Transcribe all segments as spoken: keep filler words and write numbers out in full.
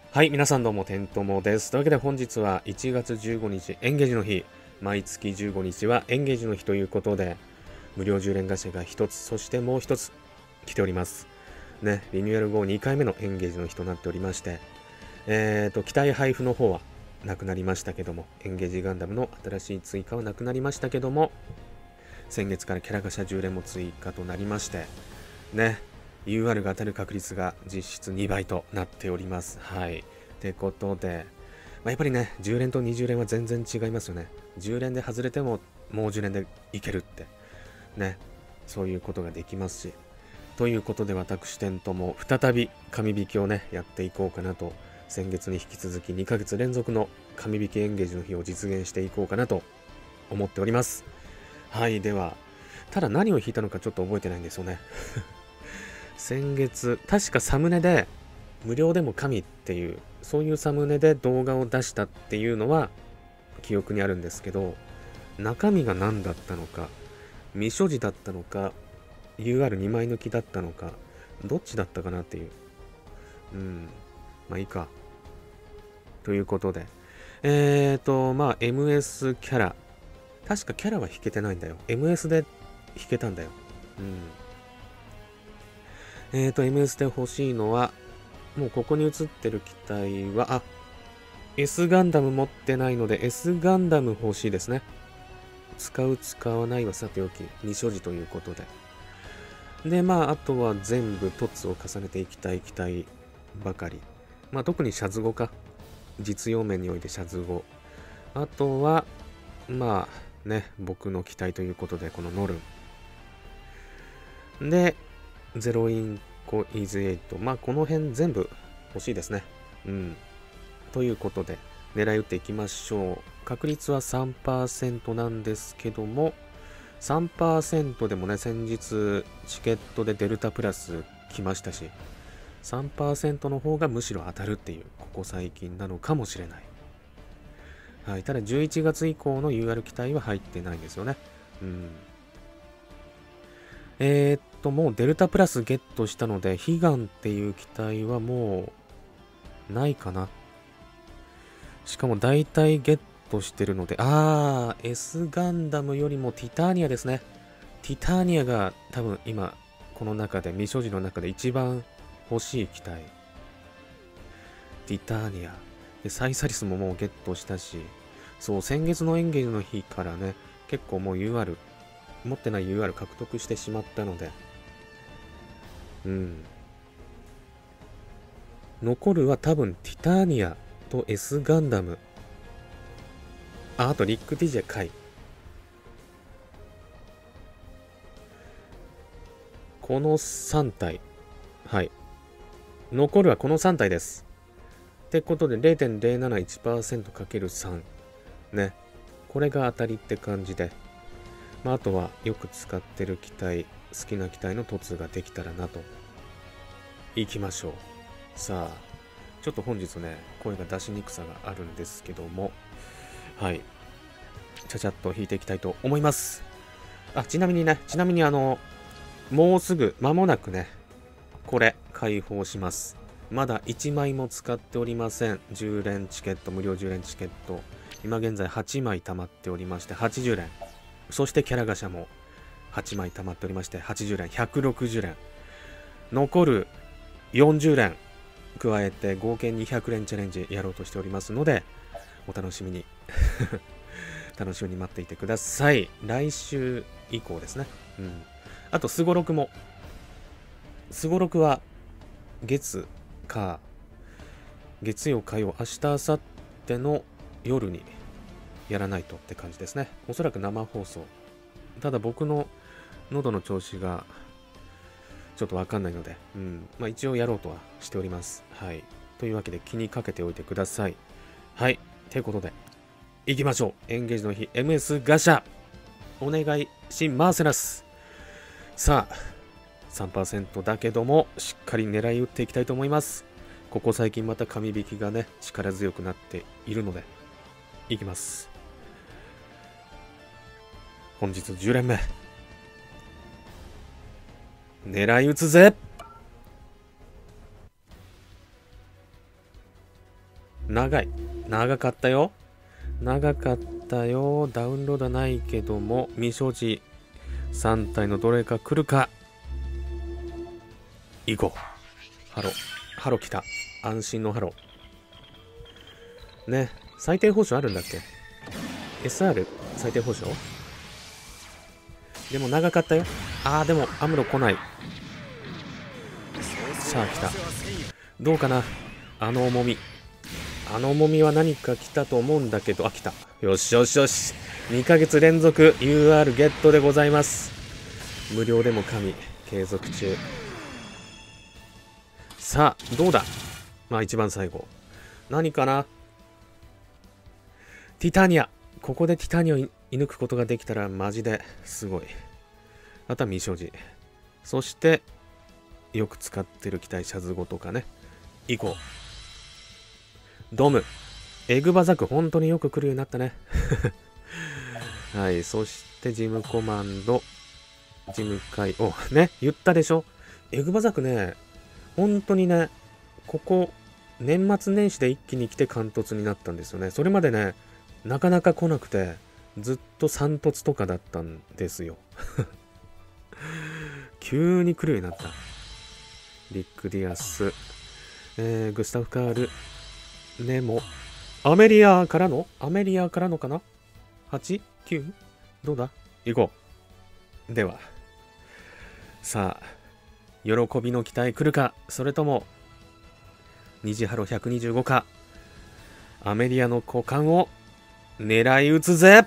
はい、皆さんどうも、てんともです。というわけで本日はいちがつじゅうごにち、エンゲージの日。毎月じゅうごにちはエンゲージの日ということで、無料じゅう連ガシャがひとつ、そしてもうひとつ来ております。ね、リニューアル後にかいめのエンゲージの日となっておりまして、えーと、機体配布の方はなくなりましたけども、エンゲージガンダムの新しい追加はなくなりましたけども、先月からキャラガシャじゅう連も追加となりまして、ね、ユーアール が当たる確率が実質にばいとなっております。はい。ってことで、まあ、やっぱりね、じゅう連とにじゅう連は全然違いますよね。じゅう連で外れても、もうじゅう連でいけるって、ね、そういうことができますし。ということで、私、テントも再び神引きをね、やっていこうかなと、先月に引き続きにかげつ連続の神引きエンゲージの日を実現していこうかなと思っております。はい、では、ただ何を引いたのかちょっと覚えてないんですよね。先月、確かサムネで、無料でも神っていう、そういうサムネで動画を出したっていうのは、記憶にあるんですけど、中身が何だったのか、未所持だったのか、ユーアールに 枚抜きだったのか、どっちだったかなっていう。うん。まあいいか。ということで。えーと、まあ エムエス キャラ。確かキャラは引けてないんだよ。エムエス で引けたんだよ。うん。えーと、エムエス で欲しいのは、もうここに映ってる機体は、あ、S ガンダム持ってないので S ガンダム欲しいですね。使う使わないはさておき、未所持ということで。で、まあ、あとは全部凸を重ねていきたい機体ばかり。まあ、特にシャズ語か。実用面においてシャズ語。あとは、まあ、ね、僕の機体ということで、このノルン。で、ゼロインコイーズエイト。まあ、この辺全部欲しいですね。うん。ということで、狙い撃っていきましょう。確率は さんパーセント なんですけども、さんパーセント でもね、先日チケットでデルタプラス来ましたし、さんパーセント の方がむしろ当たるっていう、ここ最近なのかもしれない。はい、ただじゅういちがつ以降の ユーアール 機体は入ってないんですよね。うん。えー、っと、もうデルタプラスゲットしたので、悲願っていう機体はもう、ないかな。しかも大体ゲットしてるので、あー、S ガンダムよりもティターニアですね。ティターニアが多分今、この中で、未所持の中で一番欲しい機体。ティターニア。で、サイサリスももうゲットしたし、そう、先月のエンゲージの日からね、結構もう ユーアール、持ってない ユーアール 獲得してしまったので、うん。残るは多分ティターニアと S ガンダム。あ、あとリック・ディジェカイ。このさん体。はい。残るはこのさん体です。ってことで れいてんれいなないちパーセントかけるさん。ね。これが当たりって感じで。まあ、あとはよく使ってる機体、好きな機体の凸ができたらなと。行きましょう。さあ、ちょっと本日ね、声が出しにくさがあるんですけども、はい。ちゃちゃっと引いていきたいと思います。あ、ちなみにね、ちなみにあの、もうすぐ、間もなくね、これ、開放します。まだいちまいも使っておりません。じゅう連チケット、無料じゅう連チケット。今現在はちまい溜まっておりまして、はちじゅう連。そしてキャラガシャもはちまい溜まっておりまして、はちじゅう連、ひゃくろくじゅう連。残るよんじゅう連加えて合計にひゃく連チャレンジやろうとしておりますので、お楽しみに。楽しみに待っていてください。来週以降ですね。うん。あと、すごろくも。すごろくは、月、火、月曜、火曜、明日、明後日の夜にやらないとって感じですね。おそらく生放送。ただ僕の喉の調子がちょっとわかんないので、うん。まあ一応やろうとはしております。はい。というわけで気にかけておいてください。はい。ということで、行きましょう。エンゲージの日 エムエス ガシャお願いしますらす。さあ、さんパーセント だけども、しっかり狙い撃っていきたいと思います。ここ最近また紙引きがね、力強くなっているので、いきます。本日じゅう連目。狙い撃つぜ。 長い。長かったよ。長かったよ。ダウンロードはないけども、未所持さん体のどれか来るか。行こう。ハロ。ハロ来た。安心のハロ。ね。最低報酬あるんだっけ？ エスアール 最低報酬？でも長かったよ。あー、でもアムロ来ない。さあ来た。どうかな、あの重み。あの重みは何か来たと思うんだけど、あ、来た。よしよしよし。にかげつ連続 ユーアール ゲットでございます。無料でも神、継続中。さあ、どうだ。まあ一番最後。何かな。ティタニア。ここでティタニアを射抜くことができたらマジですごい。あとは未所持。そして、よく使ってる機体シャズゴとかね。行こう。ドム。エグバザク本当によく来るようになったね。はい。そしてジムコマンド。ジム会。お、ね。言ったでしょ。エグバザクね。本当にね。ここ、年末年始で一気に来て貫突になったんですよね。それまでね、なかなか来なくて、ずっと三突とかだったんですよ。急に来るようになった。リック・ディアス、えー、グスタフ・カール、ネモ、アメリアからのアメリアからのかな ?はち?きゅう? どうだ行こう。では、さあ、喜びの期待来るか、それとも、虹ハロひゃくにじゅうごか、アメリアの股間を狙い撃つぜ。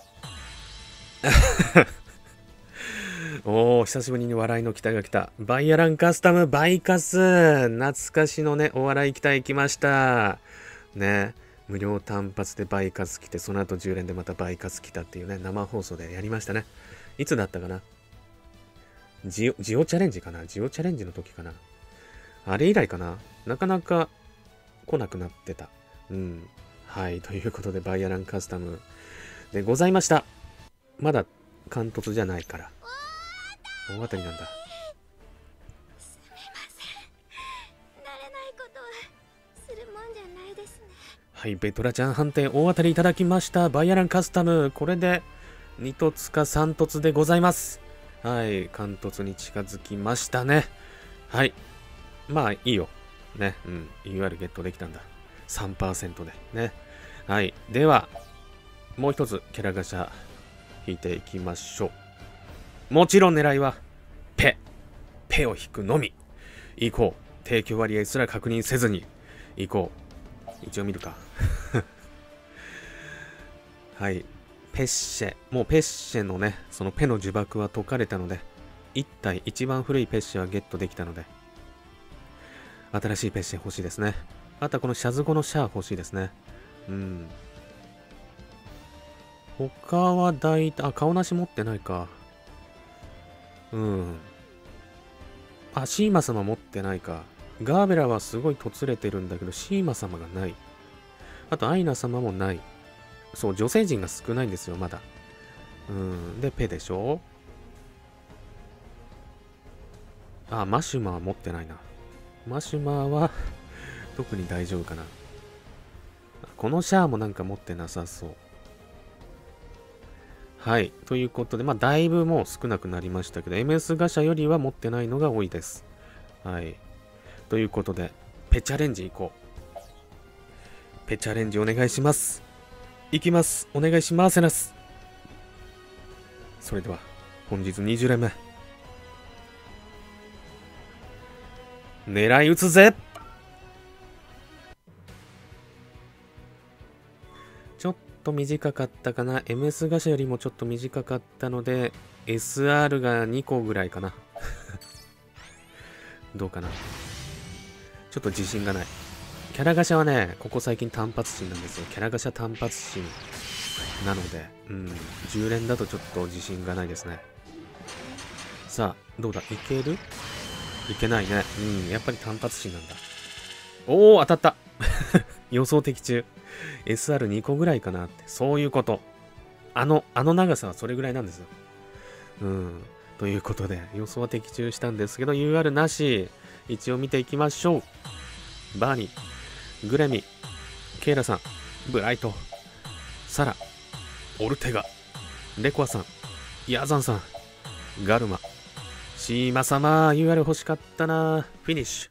おー、久しぶりに笑いの期待が来た。バイアランカスタムバイカス。懐かしのね、お笑い期待来ました。ね。無料単発でバイカス来て、その後じゅう連でまたバイカス来たっていうね、生放送でやりましたね。いつだったかな。ジオ、ジオチャレンジかな。ジオチャレンジの時かな。あれ以来かな。なかなか来なくなってた。うん。はい。ということで、バイアランカスタムでございました。まだ貫突じゃないから。大当たりなんだ。 すみません。慣れないことはするもんじゃないですね。 はい、ベトラちゃん判定大当たりいただきました。バイアランカスタム。これでに突かさん突でございます。はい、貫突に近づきましたね。はい。まあいいよ。ね。うん。ユーアール ゲットできたんだ。さんパーセント で。ね。はい。では、もう一つキャラガシャ引いていきましょう。もちろん狙いは、ペ。ペを引くのみ。行こう。提供割合すら確認せずに、行こう。一応見るか。はい。ペッシェ。もうペッシェのね、そのペの呪縛は解かれたので、いち体、一番古いペッシェはゲットできたので、新しいペッシェ欲しいですね。あとはこのシャズゴのシャア欲しいですね。うん。他は大体、あ、顔なし持ってないか。うん。あ、シーマ様持ってないか。ガーベラはすごいとつれてるんだけど、シーマ様がない。あと、アイナ様もない。そう、女性陣が少ないんですよ、まだ。うん。で、ペでしょ。あ、マシュマは持ってないな。マシュマは特に大丈夫かな。このシャアもなんか持ってなさそう。はい。ということで、まあ、だいぶもう少なくなりましたけど、エムエス ガシャよりは持ってないのが多いです。はい。ということで、ペチャレンジ行こう。ペチャレンジお願いします。行きます。お願いします。それでは、本日にじゅう連目。狙い撃つぜ。ちょっと短かったかな。エムエス ガシャよりもちょっと短かったので、エスアール がにこぐらいかな。どうかな。ちょっと自信がない。キャラガシャはね、ここ最近単発心なんですよ。キャラガシャ単発心なので、うん、じゅう連だとちょっと自信がないですね。さあ、どうだ、いける？いけないね。うん、やっぱり単発心なんだ。おー、当たった予想的中。エスアールに 個ぐらいかなって。そういうこと。あの、あの長さはそれぐらいなんですよ。うん。ということで、予想は的中したんですけど、ユーアール なし。一応見ていきましょう。バーニー、グレミ、 ケイラさん、ブライト、サラ、オルテガ、レコアさん、ヤザンさん、ガルマ、シーマ様、ユーアール 欲しかったな。フィニッシュ。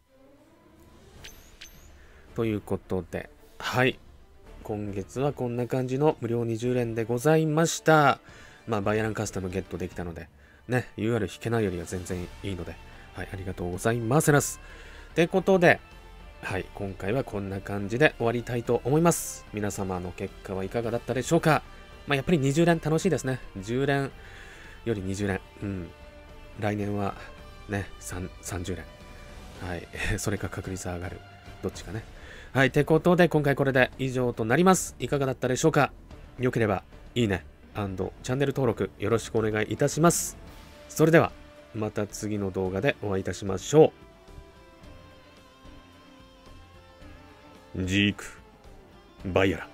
ということで、はい。今月はこんな感じの無料にじゅう連でございました。まあ、バイアランカスタムゲットできたので、ね、ユーアール 引けないよりは全然いいので、はい、ありがとうございます。ってことで、はい、今回はこんな感じで終わりたいと思います。皆様の結果はいかがだったでしょうか。まあ、やっぱりにじゅう連楽しいですね。じゅう連よりにじゅう連。うん。来年はね、さんじゅう連。はい。それか確率上がる。どっちかね。はい。ってことで、今回これで以上となります。いかがだったでしょうか。良ければ、いいね、&チャンネル登録よろしくお願いいたします。それでは、また次の動画でお会いいたしましょう。ジーク、バイアラ。